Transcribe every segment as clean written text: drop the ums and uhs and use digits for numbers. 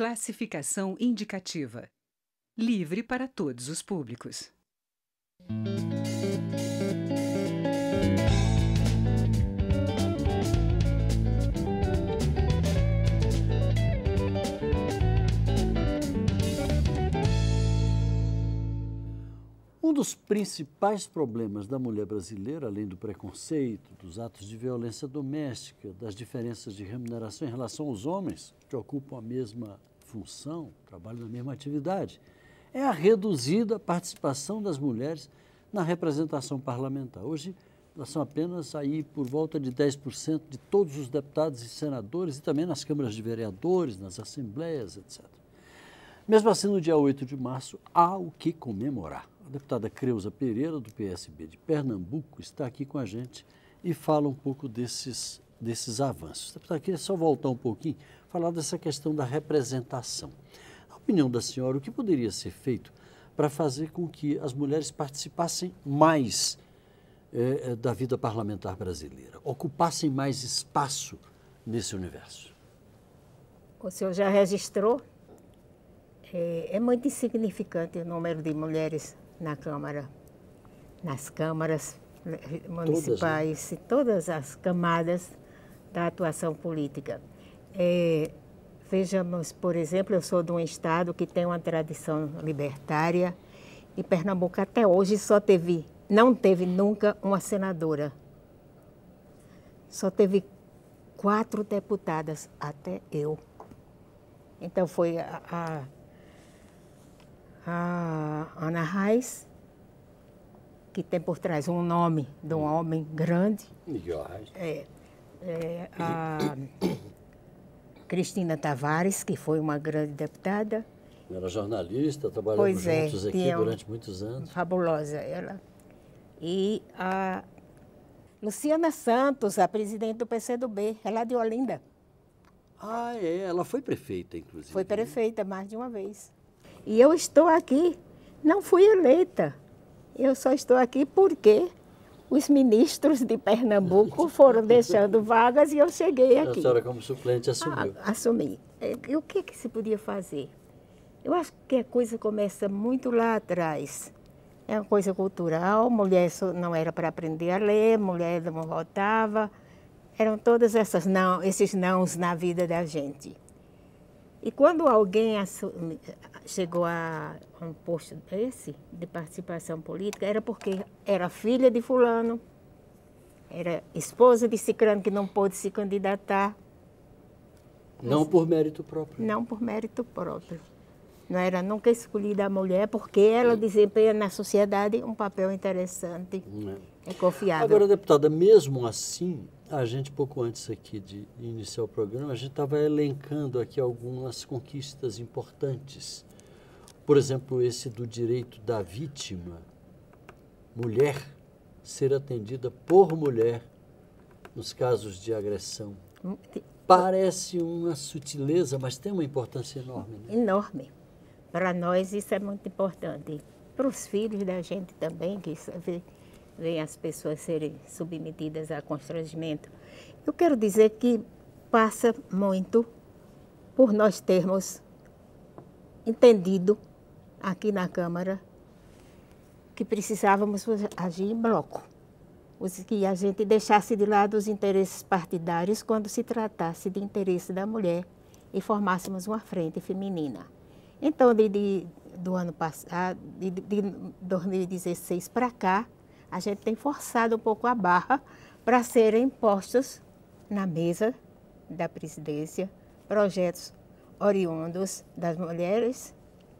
Classificação indicativa. Livre para todos os públicos. Um dos principais problemas da mulher brasileira, além do preconceito, dos atos de violência doméstica, das diferenças de remuneração em relação aos homens, que ocupam a mesma função, trabalham na mesma atividade, é a reduzida participação das mulheres na representação parlamentar. Hoje, elas são apenas aí por volta de 10% de todos os deputados e senadores e também nas câmaras de vereadores, nas assembleias, etc. Mesmo assim, no dia 8 de março, há o que comemorar. A deputada Creuza Pereira, do PSB de Pernambuco, está aqui com a gente e fala um pouco desses avanços. Deputada, queria só voltar um pouquinho, falar dessa questão da representação. Na opinião da senhora, o que poderia ser feito para fazer com que as mulheres participassem mais da vida parlamentar brasileira, ocupassem mais espaço nesse universo? O senhor já registrou? É muito insignificante o número de mulheres na Câmara, nas câmaras municipais, todas, né? Todas as camadas da atuação política. Vejamos, por exemplo, eu sou de um estado que tem uma tradição libertária e Pernambuco até hoje não teve nunca uma senadora. Só teve 4 deputadas, até eu. Então foi a Ana Reis, que tem por trás um nome de um homem grande. Miguel Reis. A Cristina Tavares, que foi uma grande deputada. Era jornalista, trabalhamos juntos aqui durante muitos anos. Fabulosa ela. E a Luciana Santos, a presidente do PCdoB, ela é de Olinda. Ah, ela foi prefeita, inclusive. Foi prefeita mais de uma vez. E eu estou aqui, não fui eleita. Eu só estou aqui porque os ministros de Pernambuco foram deixando vagas e eu cheguei aqui. A senhora, como suplente, assumiu. Assumi. E o que se podia fazer? Eu acho que a coisa começa muito lá atrás. É uma coisa cultural, mulher não era para aprender a ler, mulher não votava. Eram todas esses nãos na vida da gente. E quando alguém chegou a um posto desse, de participação política, era porque era filha de fulano, era esposa de ciclano que não pôde se candidatar. Não por mérito próprio. Não por mérito próprio. Não era nunca escolhida a mulher, porque ela desempenha na sociedade um papel interessante, é confiável. Agora, deputada, mesmo assim, a gente, pouco antes aqui de iniciar o programa, a gente estava elencando aqui algumas conquistas importantes. Por exemplo, esse do direito da vítima, mulher, ser atendida por mulher nos casos de agressão. Parece uma sutileza, mas tem uma importância enorme. Né? Enorme. Para nós isso é muito importante. Para os filhos da gente também, que veem as pessoas serem submetidas a constrangimento. Eu quero dizer que passa muito por nós termos entendido aqui na Câmara que precisávamos agir em bloco. Que a gente deixasse de lado os interesses partidários quando se tratasse de interesse da mulher e formássemos uma frente feminina. Então, do ano passado, de 2016 para cá, a gente tem forçado um pouco a barra para serem postos na mesa da presidência projetos oriundos das mulheres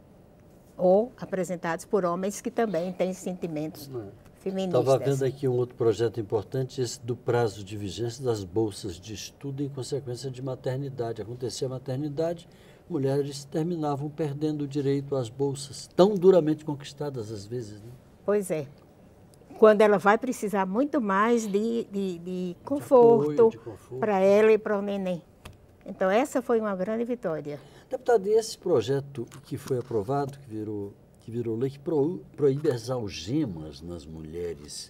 ou apresentados por homens que também têm sentimentos feministas. Estava vendo aqui um outro projeto importante, esse do prazo de vigência das bolsas de estudo em consequência de maternidade. Acontecia a maternidade, mulheres terminavam perdendo o direito às bolsas, tão duramente conquistadas às vezes. Né? Pois é. Quando ela vai precisar muito mais de conforto para ela e para o neném. Então, essa foi uma grande vitória. Deputado, e esse projeto que foi aprovado, que virou lei, que proíbe as algemas nas mulheres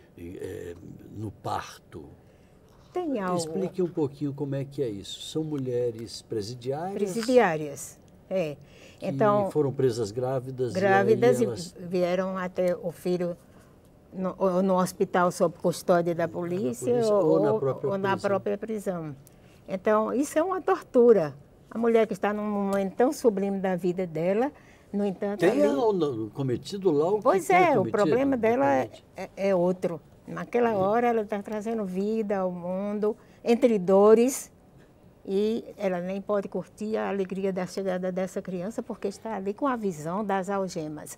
no parto. Tem algo. Explique um pouquinho como é que é isso. São mulheres presidiárias? Presidiárias. Então, e foram presas grávidas. Grávidas e elas... vieram até o filho no hospital sob custódia da polícia, ou na própria prisão. Então, isso é uma tortura. A mulher que está num momento tão sublime da vida dela, no entanto... Tem cometido lá o Pois que é, o problema dela é outro. Naquela hora ela está trazendo vida ao mundo, entre dores, e ela nem pode curtir a alegria da chegada dessa criança, porque está ali com a visão das algemas.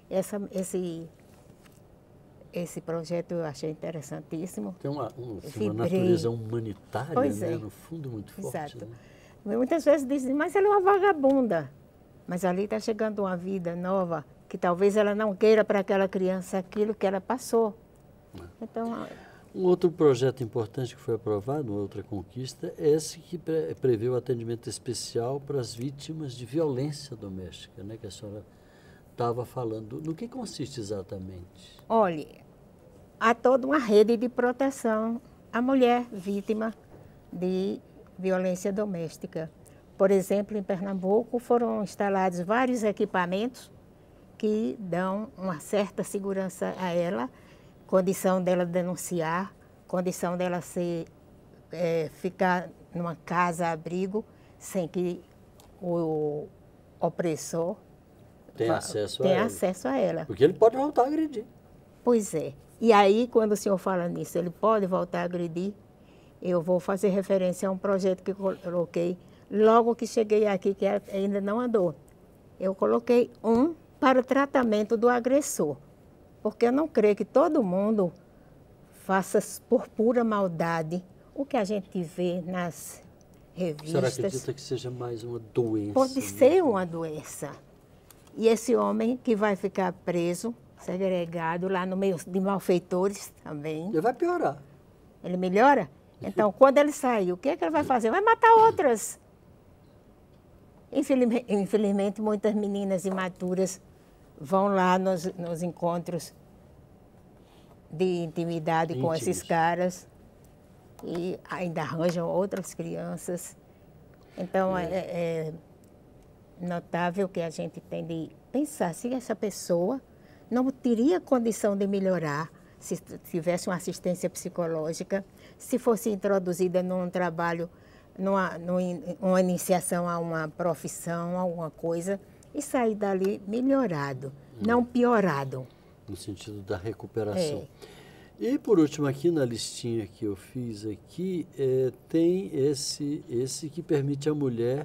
Esse projeto eu achei interessantíssimo. Tem uma natureza humanitária, né? No fundo, muito forte. Exato. Né? Muitas vezes dizem, mas ela é uma vagabunda. Mas ali está chegando uma vida nova, que talvez ela não queira para aquela criança aquilo que ela passou. Então, um outro projeto importante que foi aprovado, uma outra conquista, é esse que prevê o atendimento especial para as vítimas de violência doméstica, né, que a senhora estava falando. No que consiste exatamente? Olha, há toda uma rede de proteção à mulher vítima de violência doméstica. Por exemplo, em Pernambuco foram instalados vários equipamentos que dão uma certa segurança a ela, condição dela denunciar, condição dela ficar numa casa-abrigo sem que o opressor tenha acesso a ela. Porque ele pode voltar a agredir. Pois é. E aí, quando o senhor fala nisso, ele pode voltar a agredir, eu vou fazer referência a um projeto que eu coloquei logo que cheguei aqui, que ainda não andou. Eu coloquei para o tratamento do agressor. Porque eu não creio que todo mundo faça por pura maldade o que a gente vê nas revistas. A senhora acredita que seja mais uma doença? Pode ser uma doença. E esse homem que vai ficar preso, segregado lá no meio de malfeitores também. Ele vai piorar. Ele melhora? Então, quando ele sair, o que é que ele vai fazer? Vai matar outras. Infelizmente, muitas meninas imaturas vão lá nos encontros de intimidade com esses caras e ainda arranjam outras crianças. Então, é notável que a gente tem de pensar se essa pessoa não teria condição de melhorar se tivesse uma assistência psicológica, se fosse introduzida num trabalho, numa iniciação a uma profissão, alguma coisa, e sair dali melhorado, não piorado. No sentido da recuperação. E por último, aqui na listinha que eu fiz aqui, tem esse que permite à mulher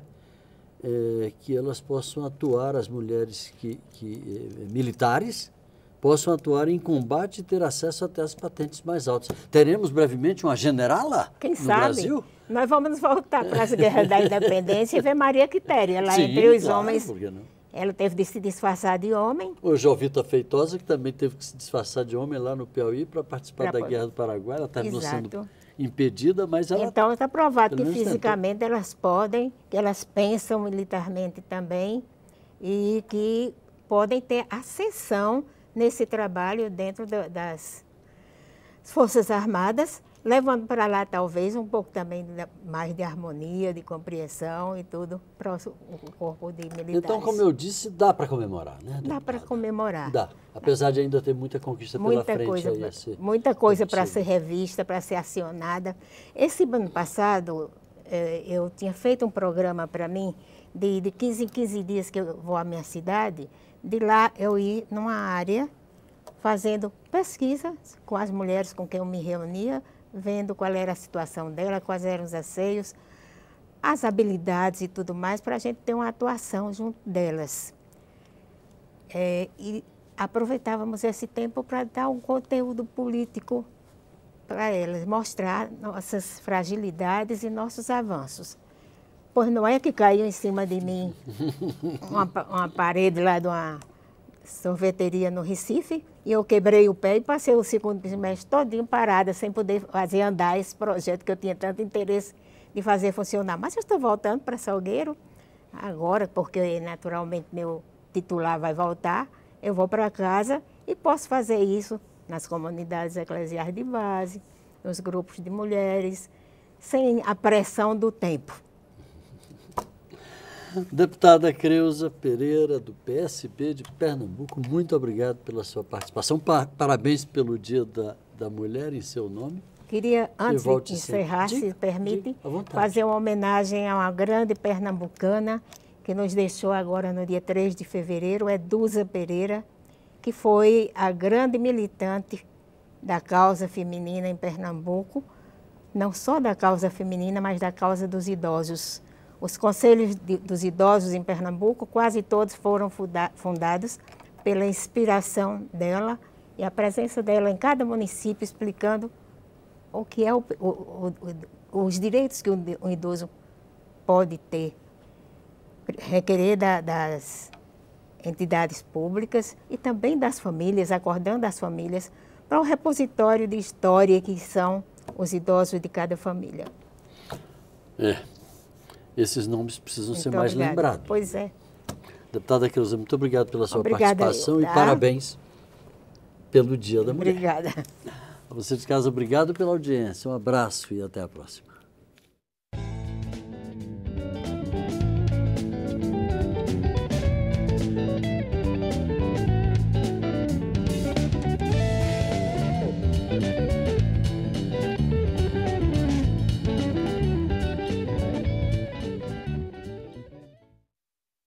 que elas possam atuar, as mulheres militares, possam atuar em combate e ter acesso até as patentes mais altas. Teremos brevemente uma generala no Brasil? Nós vamos voltar para as guerras da independência e ver Maria Quitéria lá entre os homens. Por que não? Ela teve de se disfarçar de homem. O Jovita Feitosa, que também teve que se disfarçar de homem lá no Piauí para participar da Guerra do Paraguai. Ela terminou sendo impedida, mas ela... Então, está provado que fisicamente elas podem, que elas pensam militarmente também e que podem ter ascensão nesse trabalho dentro das Forças Armadas, levando para lá talvez um pouco também mais de harmonia, de compreensão e tudo para o corpo de militares. Então, como eu disse, dá para comemorar, né? Dá para comemorar. Dá, apesar de ainda ter muita conquista pela frente. Muita coisa para ser revista, para ser acionada. Esse ano passado, eu tinha feito um programa para mim, de 15 em 15 dias que eu vou à minha cidade, de lá eu ir numa área fazendo pesquisa com as mulheres com quem eu me reunia, vendo qual era a situação dela, quais eram os anseios, as habilidades e tudo mais, para a gente ter uma atuação junto delas. E aproveitávamos esse tempo para dar um conteúdo político para elas, mostrar nossas fragilidades e nossos avanços. Pois não é que caiu em cima de mim uma parede lá de uma sorveteria no Recife, e eu quebrei o pé e passei o segundo semestre todinho parada, sem poder fazer andar esse projeto que eu tinha tanto interesse de fazer funcionar. Mas eu estou voltando para Salgueiro agora, porque naturalmente meu titular vai voltar, eu vou para casa e posso fazer isso nas comunidades eclesiais de base, nos grupos de mulheres, sem a pressão do tempo. Deputada Creuza Pereira, do PSB de Pernambuco, muito obrigado pela sua participação. Parabéns pelo Dia da Mulher em seu nome. Queria, antes de encerrar, se permite, fazer uma homenagem a uma grande pernambucana que nos deixou agora no dia 3 de fevereiro, Edusa Pereira, que foi a grande militante da causa feminina em Pernambuco, não só da causa feminina, mas da causa dos idosos. Os conselhos dos idosos em Pernambuco, quase todos foram fundados pela inspiração dela e a presença dela em cada município, explicando o que é os direitos que um idoso pode ter, requerer das entidades públicas e também das famílias, acordando as famílias para um repositório de história que são os idosos de cada família. Esses nomes precisam ser mais lembrados. Pois é. Deputada Creuza, muito obrigado pela sua participação e parabéns pelo Dia da Mulher. Obrigada. A você de casa, obrigado pela audiência. Um abraço e até a próxima.